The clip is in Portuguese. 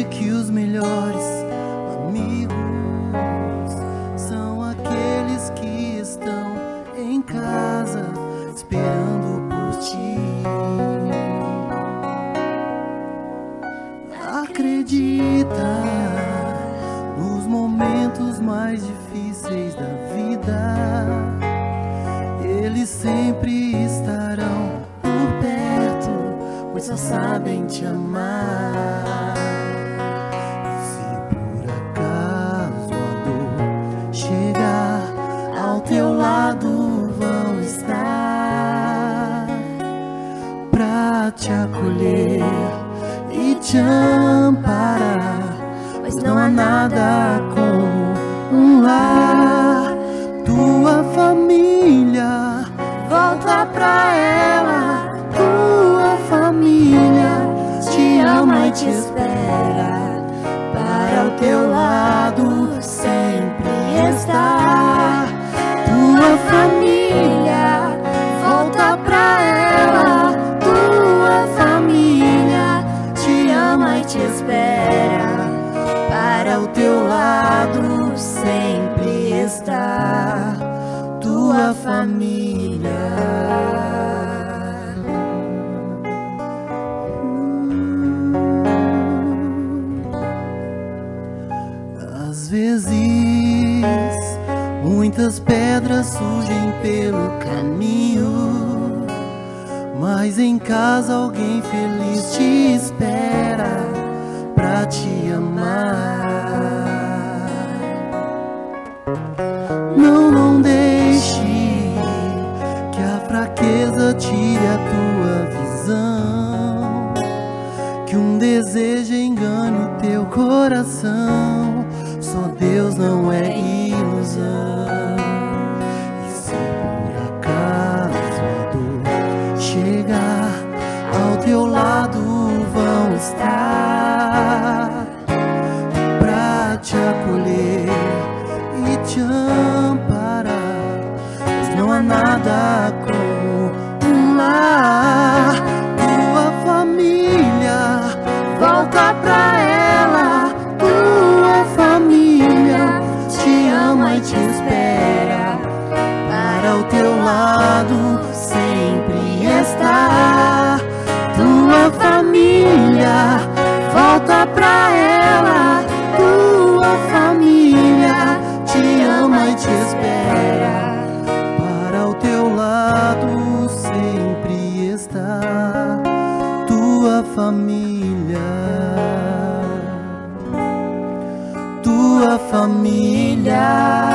que os melhores amigos são aqueles que estão em casa esperando por ti. Acredita, nos momentos mais difíceis da vida, eles sempre estarão por perto, pois só sabem te amar. Se por acaso a dor chegar ao teu lado, vão estar pra te acolher e te amparar, pois não há nada como um lar. Tua família, volta pra ela. Tua família te ama e te espera, para o teu lado sempre estar. Tua família, volta pra ela. Tua família te ama e te espera, para o teu lado sempre estar. Tua família. Às vezes muitas pedras surgem pelo caminho, mas em casa alguém feliz te espera pra te amar. Não deixe que a fraqueza tire a tua visão, que um desejo engane o teu coração. Só Deus não é ilusão. E se por acaso a dor chegar ao teu lado, vão estar pra te acolher e te amparar, pois não há nada como um lar. Tua família, volta pra ela. Tua família te ama e te espera, para o teu lado sempre estar. Tua família, volta pra ela. Tua família te ama e te espera, para o teu lado sempre estar. Tua família, tua família.